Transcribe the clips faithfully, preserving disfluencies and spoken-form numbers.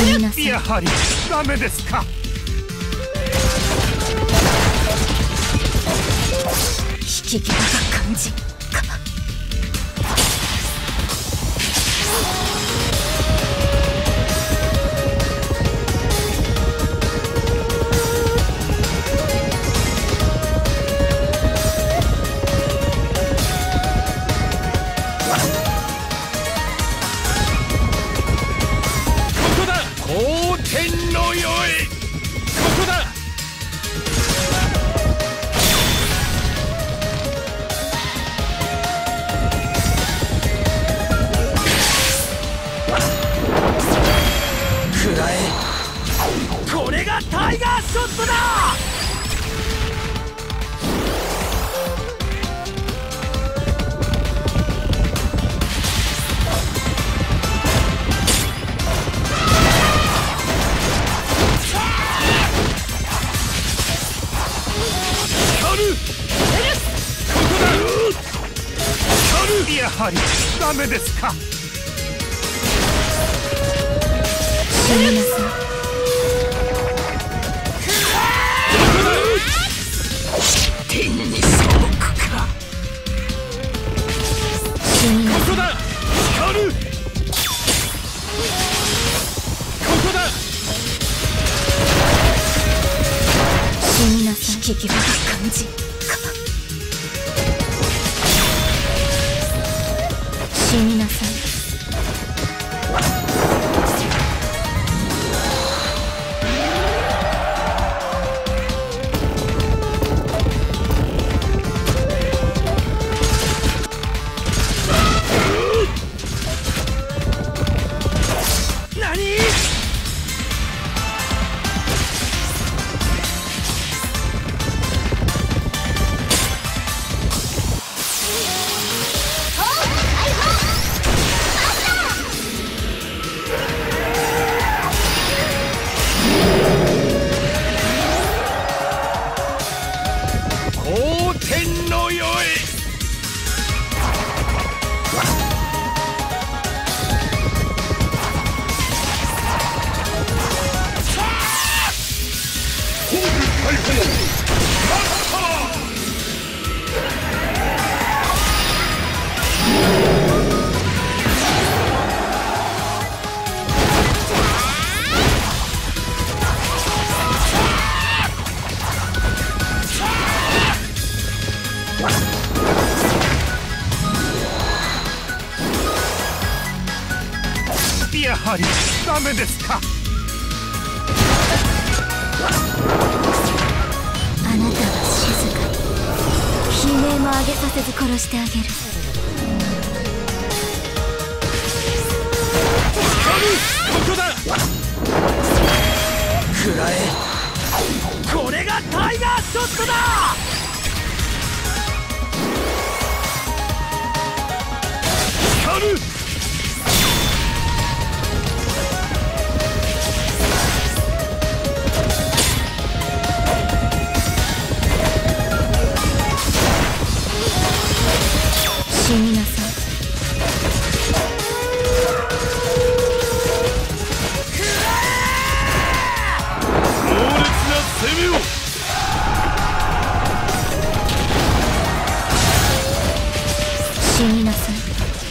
やはりダメですか。 引き際が肝心か。 天の世へ。ここだ。 食らえ。これがタイガーショットだ。 やはりダメですか。 死になさい。 天に背くか。 死になさい。 ここだ。光る。ここだ。 死になさい。引き際が肝心か。死になさい。 何？ 天の世へ。やはりダメですか。 あなたは静かに悲鳴も上げさせず殺してあげる。 ここだ。 食らえ。これがタイガーショットだ。 光る。 死になさい。 猛烈な攻めを。 死になさい。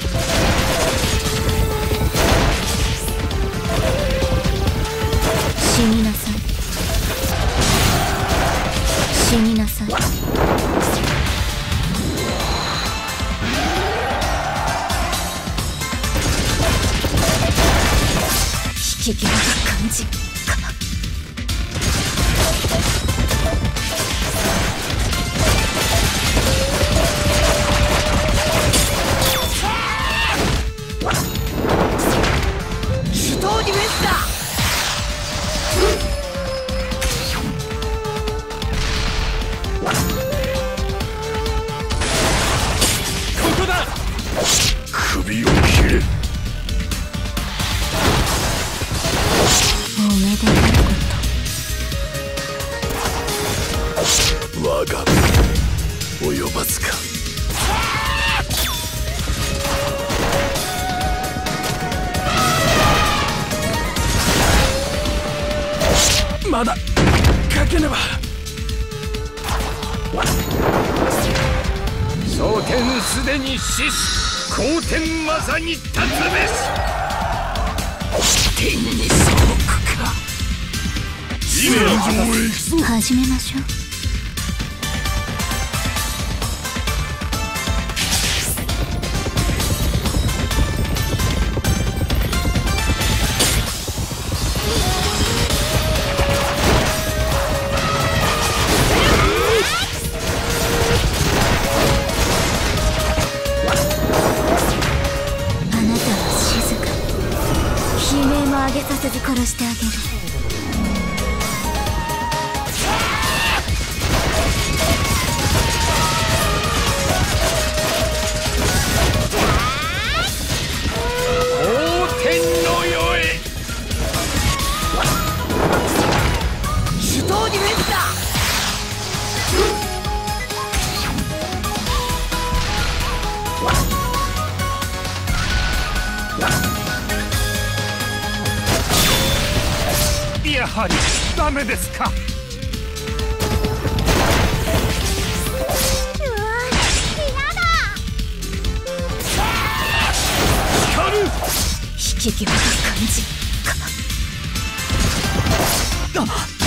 死になさい。死になさい。引き際が肝心か。 手刀ディフェンスだ。 ここだ。首を切れ。 おめでたいこと。 我が身及ばずか。 まだかけねば。蒼天すでに死す、後天まさに立つべし。天に背くか。戦場へ行くぞ。 始めましょう。上げさせず殺してあげる。 蒼天の世へ。 手刀ディフェンスだ。 やはりダメですか。 うわ嫌だ。 光る引き際が感じか。あっ